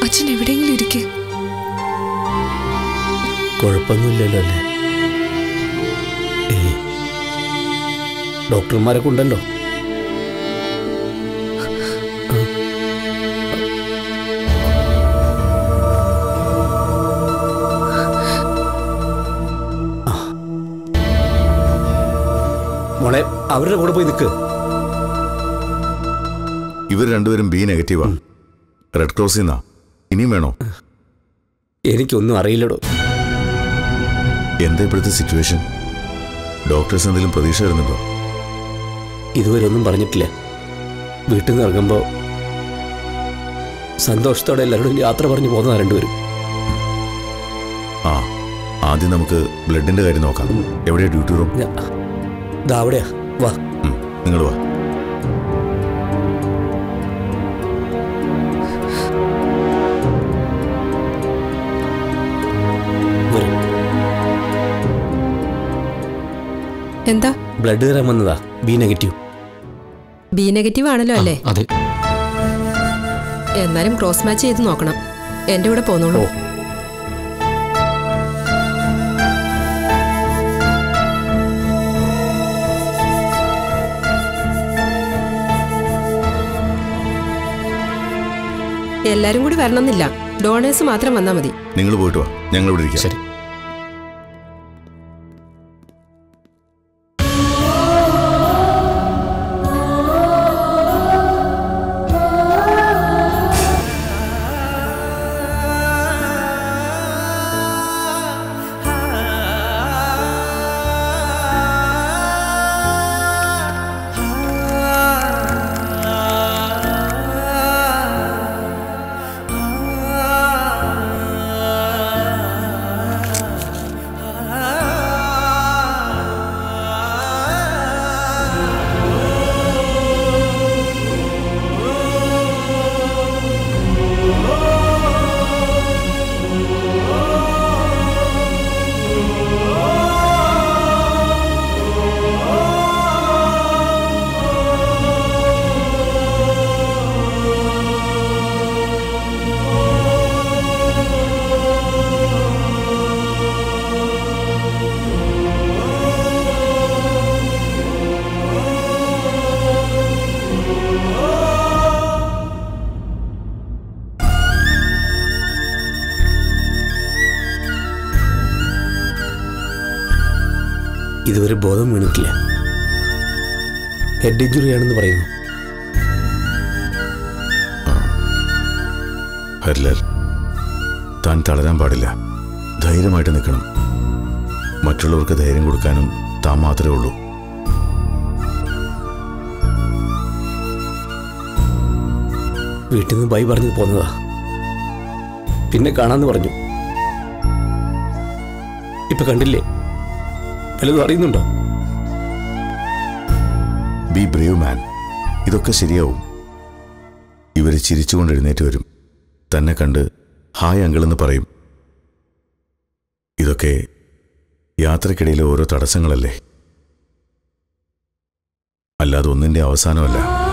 അച്ഛൻ എവിടെയെങ്കിലും ഇരിക്കുക. കുഴപ്പമൊന്നുമില്ലല്ലോ അല്ലേ? ഡോക്ടർമാരൊക്കെ ഉണ്ടല്ലോ. മോളെ അവരുടെ കൂടെ പോയി നിൽക്ക്. ഇവർ രണ്ടുപേരും ബി നെഗറ്റീവാ. റെഡ് ക്രോസിൽ നിന്നാ. ഇനിയും വേണോ? എനിക്കൊന്നും അറിയില്ലടോ. എന്താ ഇപ്പോഴത്തെ സിറ്റുവേഷൻ? ഡോക്ടേഴ്സ് എന്തെങ്കിലും പ്രതീക്ഷ വരുന്നുണ്ടോ? ഇതുവരെ ഒന്നും പറഞ്ഞിട്ടില്ല. വീട്ടിൽ നിന്ന് ഇറങ്ങുമ്പോൾ സന്തോഷത്തോടെ എല്ലാവരോടും യാത്ര പറഞ്ഞു പോകുന്നതാണ് രണ്ടുപേരും. ആ, ആദ്യം നമുക്ക് ബ്ലഡിന്റെ കാര്യം നോക്കാം. എവിടെയാ ഡ്യൂട്ടി റൂം? ഇതാ അവിടെയാ. വാ, നിങ്ങൾ വാ. എന്താ? ബ്ലഡ് തരാൻ വന്നതാ. B negative. ബി നെഗറ്റീവ് ആണല്ലോ അല്ലേ? അതെ. എന്നാലും ക്രോസ് മാച്ച് ചെയ്ത് നോക്കണം. എന്റെ കൂടെ പോന്നോളൂ. എല്ലാരും കൂടി വരണമെന്നില്ല. ഡോണേഴ്സ് മാത്രം വന്നാൽ മതി. നിങ്ങൾ പോയിട്ട് വാ, ഞങ്ങൾ ഇവിടെ ഇരിക്കാം. ശരി. ഇതുവരെ ബോധം വീണിട്ടില്ല. ഹെഡ് ഇഞ്ചുറി ആണെന്ന് പറയുന്നു. ഹരിലാൽ, താൻ തളരാൻ പാടില്ല. ധൈര്യമായിട്ട് നിൽക്കണം. മറ്റുള്ളവർക്ക് ധൈര്യം കൊടുക്കാനും താൻ മാത്രമേ ഉള്ളൂ. വീട്ടിൽ നിന്ന് ബൈ പറഞ്ഞു പോന്നതാ. പിന്നെ കാണാന്ന് പറഞ്ഞു. ഇപ്പൊ കണ്ടില്ലേ? വല്ലതും അറിയുന്നുണ്ടോ? Be brave man. ഇതൊക്കെ ശരിയാവും. ഇവര് ചിരിച്ചുകൊണ്ട് എഴുന്നേറ്റ് വരും. തന്നെ കണ്ട് ഹായ് അങ്കിൾ എന്ന് പറയും. ഇതൊക്കെ യാത്രക്കിടയിലെ ഓരോ തടസ്സങ്ങളല്ലേ, അല്ലാതെ ഒന്നിന്റെ അവസാനമല്ല.